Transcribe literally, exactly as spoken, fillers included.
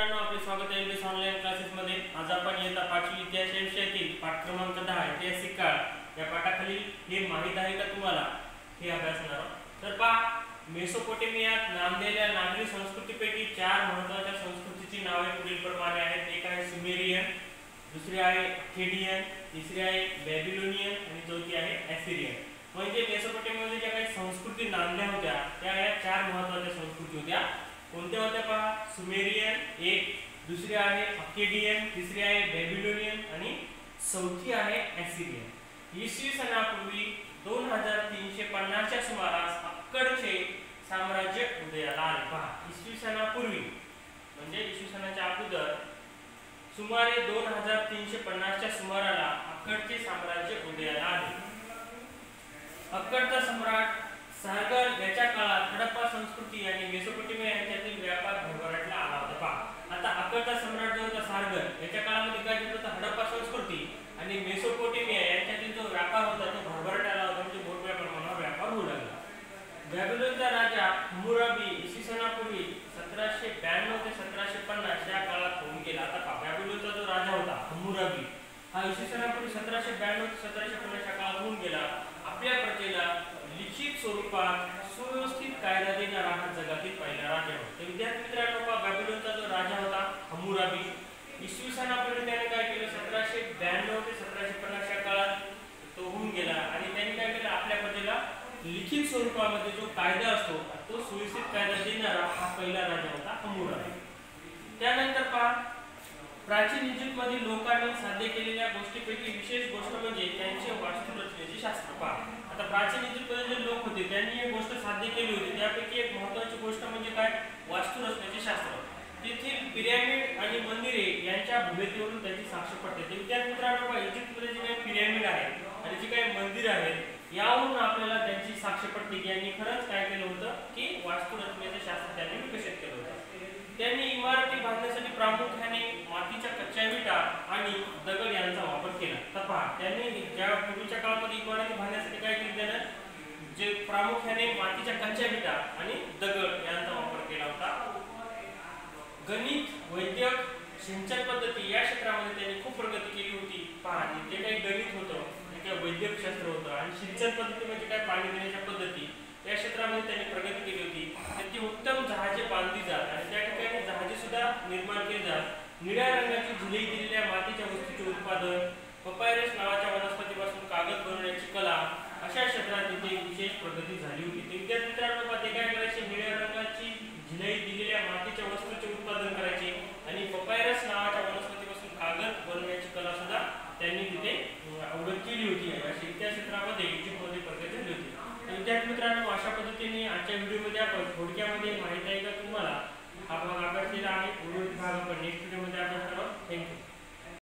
मित्रांनो, आपले स्वागत आहे L B S online classes मध्ये। आज आपण इयत्ता पाचवी इतिहास या विषयातील पाठ क्रमांक दहा ऐतिहासिक काळ या पाठाखाली हे माहित आहे का तुम्हाला हे अभ्यासणार आहोत। तर पहा, मेसोपोटेमियात नांदलेल्या नागरी संस्कृतीपैकी चार महत्त्वाच्या संस्कृतीची नावे पुढील प्रमाणे आहेत। एक आहे सुमेरियन, दुसरी आहे अक्केडियन, तिसरी आहे बॅबिलोनियन आणि चौथी आहे असिरियन। म्हणजे मेसोपोटेमियामध्ये ज्या काही संस्कृती नांदल्या होत्या त्या या चार महत्त्वाच्या संस्कृती होत्या। कोणत्या होत्या पहा, सुमेरियन एक, दुसरी आहे अक्केडियन, तिसरी आहे बॅबिलोनियन आणि चौथी आहे असिरियन। इसवी सनापूर्वी दोन हजार तीनशे पन्नास च्या सुमारास अक्कडचे साम्राज्य उदयाला आले। पहा, इसवी सनापूर्वी म्हणजे इसवी सनाच्या अगोदर सुमारे दोन हजार तीनशे पन्नास च्या सुमाराला अक्कडचे साम्राज्य उदयाला आले। अक्कडचा सम्राट सारगल याच्या काळात हडप्पा संस्कृती आणि मेसोपोटेमिया यांच्यातील व्यापार भरभराटला आला होता। पहा, आता अक्कडचा सम्राट जो होता सारगल याच्या काळामध्ये काय होतं, हडप्पा संस्कृती आणि मेसोपोटेमिया यांच्यातील जो व्यापार होता तो भरभराट आला होता, म्हणजे मोठ्या प्रमाणावर व्यापार होऊ लागला। बॅबिलोनचा राजा हम्मुराबी इसवी सनापूर्वी सतराशे ब्याण्णव ते सतराशे पन्नास या काळात होऊन गेला। आता पहा, बॅबिलोनचा जो राजा होता हम्मुराबी हा इसवी सनापूर्वी सतराशे ब्याण्णव ते सतराशे पन्नास या काळात होऊन गेला। आपल्या प्रजेला लिखित स्वरूपात सुव्यवस्थित कायदा देणारा हा जगातील पहिला राजा होता। तर विद्यार्थी मित्रांनो, बॅबिलोनचा जो राजा होता हम्मुराबी इसवी सनापूर्वी त्याने काय केलं, सतराशे ब्याण्णव ते सतराशे पन्नास या काळात तो होऊन गेला आणि त्यांनी काय केलं, आपल्या प्रजेला लिखित स्वरूपामध्ये जो कायदा असतो तो सुव्यवस्थित कायदा देणारा हा पहिला राजा होता हम्मुराबी। त्यानंतर पहा, प्राचीन इजिप्त मधील लोकांनी साध्य केलेल्या गोष्टीपैकी विशेष गोष्ट म्हणजे त्यांचे वास्तुरचनेचे शास्त्र। पहा, आता प्राचीन इजिप्त मध्ये जे लोक होते त्यांनी एक गोष्ट साध्य केली होती, त्यापैकी एक महत्त्वाची गोष्ट म्हणजे काय, वास्तुरचनेचे शास्त्र। तेथील पिरॅमिड आणि मंदिरे यांच्या भूमितीवरून त्याची साक्ष पडते। ते विद्यार्थी मित्रांनो, इजिप्त मध्ये जे काही पिरॅमिड आहेत आणि जे काही मंदिर आहेत यावरून आपल्याला त्यांची साक्ष पडते की यांनी खरंच काय केलं होतं की वास्तुरचनेचे शास्त्र त्यांनी विकसित केलं होतं। त्यांनी इमारती बांधण्यासाठी प्रामुख्याने मातीच्या कच्च्या विटा आणि दगड यांचा वापर केला। तर पहा, त्यांनी ज्या पूर्वीच्या काळामध्ये इमारती बांधण्यासाठी काय केलं, त्यानं जे प्रामुख्याने मातीच्या कच्च्या विटा आणि दगड यांचा वापर केला होता। गणित, वैद्यक, सिंचन पद्धती या क्षेत्रामध्ये त्यांनी खूप प्रगती केली होती। पहा, जे काही गणित होतं, जे काही वैद्यक शास्त्र होतं आणि सिंचन पद्धती म्हणजे काय, पाणी देण्याच्या पद्धती या क्षेत्रामध्ये त्यांनी प्रगती केली होती। त्यांची उत्तम जहाजे बांधली जात आणि त्या ठिकाणी जहाजे सुद्धा निर्माण केली जात। निळ्या रंगाची झिलई दिलेल्या मातीच्या वस्तूंचे उत्पादन, पपायरस नावाच्या वनस्पतीपासून कागद बनवण्याची कला अशा क्षेत्रात तिथे विशेष प्रगती झाली होती। ते विद्यार्थी मित्रांनो, ते काय करायचे, निळ्या रंगाची झिलई दिलेल्या मातीच्या वस्तूंचे उत्पादन करायचे आणि पपायरस नावाच्या वनस्पतीपासून कागद बनवण्याची कला सुद्धा त्यांनी तिथे अवगत केली होती। अशा इतिहास क्षेत्रामध्ये इजिप्तमध्ये प्रगती झाली होती। विद्यार्थी मित्रांनो, अशा पद्धतीने आजच्या व्हिडिओमध्ये आपण थोडक्यामध्ये माहिती आहे का